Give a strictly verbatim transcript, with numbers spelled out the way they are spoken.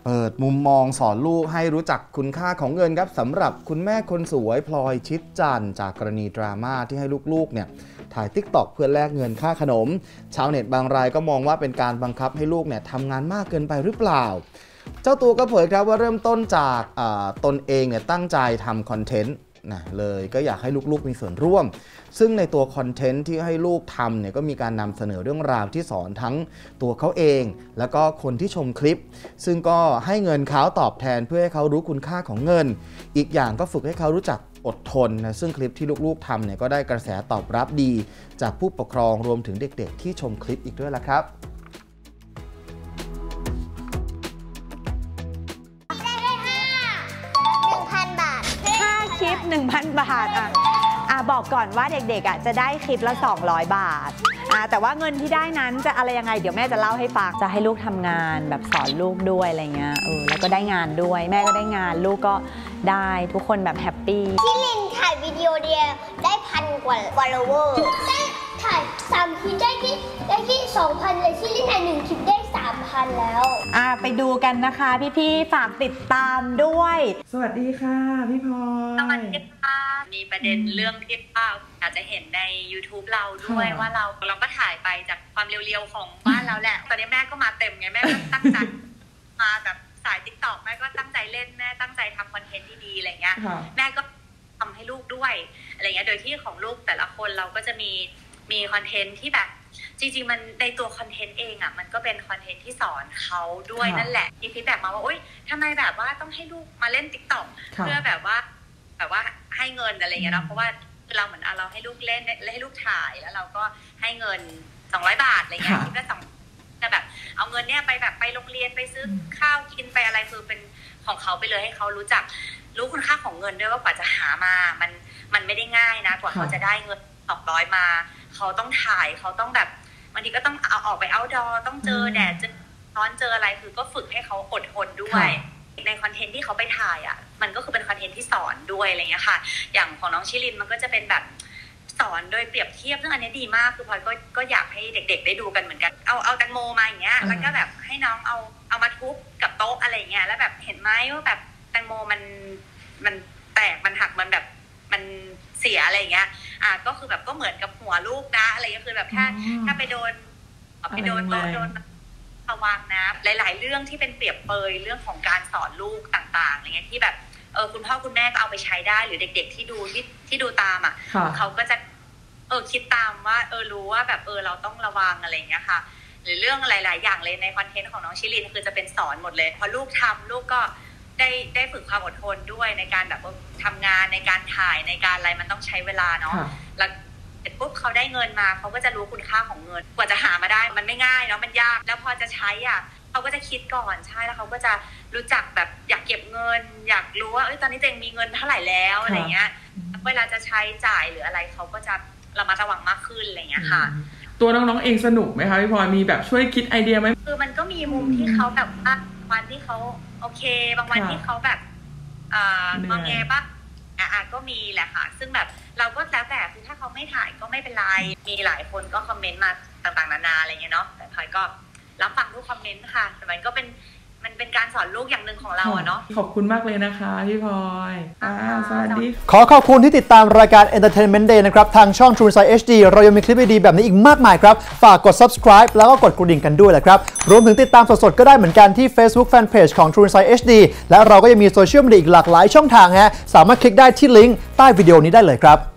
เปิดมุมมองสอนลูกให้รู้จักคุณค่าของเงินครับสำหรับคุณแม่คนสวยพลอยชิดจันทร์จากกรณีดราม่าที่ให้ลูกๆเนี่ยถ่าย ติ๊กต็อก เพื่อแลกเงินค่าขนมชาวเน็ตบางรายก็มองว่าเป็นการบังคับให้ลูกเนี่ยทำงานมากเกินไปหรือเปล่าเจ้าตัวก็เผยครับว่าเริ่มต้นจากตนเองเนี่ยตั้งใจทำคอนเทนต์นะเลยก็อยากให้ลูกๆมีส่วนร่วมซึ่งในตัวคอนเทนต์ที่ให้ลูกทำเนี่ยก็มีการนำเสนอเรื่องราวที่สอนทั้งตัวเขาเองแล้วก็คนที่ชมคลิปซึ่งก็ให้เงินเขาตอบแทนเพื่อให้เขารู้คุณค่าของเงินอีกอย่างก็ฝึกให้เขารู้จักอดทนนะซึ่งคลิปที่ลูกๆทำเนี่ยก็ได้กระแสตอบรับดีจากผู้ปกครองรวมถึงเด็กๆที่ชมคลิปอีกด้วยล่ะครับคลิป หนึ่งพัน บาทอ่ะอ่ะบอกก่อนว่าเด็กๆอ่ะจะได้คลิปละสองร้อยบาทอ่ะแต่ว่าเงินที่ได้นั้นจะอะไรยังไงเดี๋ยวแม่จะเล่าให้ฟังจะให้ลูกทำงานแบบสอนลูกด้วยอะไรเงี้ยเออแล้วก็ได้งานด้วยแม่ก็ได้งานลูกก็ได้ทุกคนแบบแฮปปี้ที่ลินถ่ายวิดีโอเดียวได้พันกว่า follower ได้ถ่ายสามคลิปได้ที่ได้ที่สองพันเลยที่ลินถ่ายหนึ่งคลิปได้สามพันแล้วอ่ะไปดูกันนะคะพี่ๆฝากติดตามด้วยสวัสดีค่ะพี่พลอยสวัสดีค่ะมีประเด็นเรื่องที่ป้าอาจจะเห็นใน YouTube เราด้วยว่าเราเราก็ถ่ายไปจากความเรียวๆของบ้านเราแหละตอนนี้แม่ก็มาเต็มไงแม่ก็ตั้งใจมาแบบสาย ติ๊กต็อก แม่ก็ตั้งใจเล่นแม่ตั้งใจทำคอนเทนต์ที่ดีอะไรเงี้ยแม่ก็ทำให้ลูกด้วยอะไรเงี้ยโดยที่ของลูกแต่ละคนเราก็จะมีมีคอนเทนต์ที่แบบจริงๆมันในตัวคอนเทนต์เองอ่ะมันก็เป็นคอนเทนต์ที่สอนเขาด้วยนั่นแหละที่ฟีดแบ็กมาว่าโอ๊ยทำไมแบบว่าต้องให้ลูกมาเล่น ติ๊กต็อก เพื่อแบบว่าแบบว่าให้เงินอะไรเงี้ยเนาะเพราะว่าเราเหมือนเราให้ลูกเล่นให้ลูกถ่ายแล้วเราก็ให้เงินสองร้อยบาทอะไรเงี้ยที่ก็สองจะแบบเอาเงินเนี้ยไปแบบไปโรงเรียนไปซื้อข้าวกินไปอะไรคือเป็นของเขาไปเลยให้เขารู้จักรู้คุณค่าของเงินด้วยว่ากว่าจะหามามันมันไม่ได้ง่ายนะกว่าเขาจะได้เงินสองร้อยมาเขาต้องถ่ายเขาต้องแบบบางทีก็ต้องเอาออกไปเอาท์ดอร์ต้องเจอแดดเจอร้อนเจออะไรคือก็ฝึกให้เขาอดทนด้วยในคอนเทนต์ที่เขาไปถ่ายอ่ะมันก็คือเป็นคอนเทนต์ที่สอนด้วยอะไรเงี้ยค่ะอย่างของน้องชิลินมันก็จะเป็นแบบสอนโดยเปรียบเทียบซึ่งอันนี้ดีมากคือพลอยก็ก็อยากให้เด็กๆได้ดูกันเหมือนกันเอาเอาแตงโมมาอย่างเงี้ยแล้วก็แบบให้น้องเอาเอามาทุบกับโต๊ะอะไรเงี้ยแล้วแบบเห็นไหมว่าแบบแตงโมมันมันแตกมันหักมันแบบมันเสียอะไรเงี้ยอ่ะก็คือแบบก็เหมือนกับหัวลูกนะอะไรก็คือแบบถ้าถ้าไปโดนไปโดนโต๊ะโดนระวังนะหลายๆเรื่องที่เป็นเปรียบเปยเรื่องของการสอนลูกต่างๆอะไรเงี้ยที่แบบเออคุณพ่อคุณแม่ก็เอาไปใช้ได้หรือเด็กๆที่ดูที่ที่ดูตามอ่ะเขาก็จะเออคิดตามว่าเออรู้ว่าแบบเออเราต้องระวังอะไรเงี้ยค่ะหรือเรื่องหลายๆอย่างเลยในคอนเทนต์ของน้องชิลินคือจะเป็นสอนหมดเลยพอลูกทำลูกก็ได้ได้ฝึกความอดทนด้วยในการแบบทำงานในการถ่ายในการอะไรมันต้องใช้เวลาเนาะแล้วเสร็จปุ๊บเขาได้เงินมาเขาก็จะรู้คุณค่าของเงินกว่าจะหามาได้มันไม่ง่ายเนาะมันยากแล้วพอจะใช้อ่ะเขาก็จะคิดก่อนใช่แล้วเขาก็จะรู้จักแบบอยากเก็บเงินอยากรู้ว่าเอ้ยตอนนี้ตัวเองมีเงินเท่าไหร่แล้วอะไรเงี้ยเวลาจะใช้จ่ายหรืออะไรเขาก็จะระมัดระวังมากขึ้นอะไรเงี้ยค่ะตัวน้องๆเองสนุกไหมคะพี่พลอยมีแบบช่วยคิดไอเดียไหมคือมันก็มีมุมที่เขาแบบว่าวันที่เขาโอเคบางวันที่เขาแบบเอ่องอแงบ้างอ่ะก็มีแหละค่ะซึ่งแบบเราก็แล้วแต่คือถ้าเขาไม่ถ่ายก็ไม่เป็นไรมีหลายคนก็คอมเมนต์มาต่างๆนานาอะไรเงี้ยเนาะแต่พลอยก็รับฟังทุกคอมเมนต์ค่ะแต่มันก็เป็นมันเป็นการสอนลูกอย่างหนึ่งของเราอะเนาะขอบคุณมากเลยนะคะพี่พลอยอ่าสวัสดีขอขอบคุณที่ติดตามรายการ Entertainment Day นะครับทางช่อง True Insight เอช ดี เรายังมีคลิปดีๆแบบนี้อีกมากมายครับฝากกด Subscribe แล้วก็กดกระดิ่งกันด้วยแหละครับรวมถึงติดตามสดๆก็ได้เหมือนกันที่ Facebook Fanpage ของ True Insight เอช ดี และเราก็ยังมีโซเชียลมีเดียอีกหลากหลายช่องทางฮะสามารถคลิกได้ที่ลิงก์ใต้วิดีโอนี้ได้เลยครับ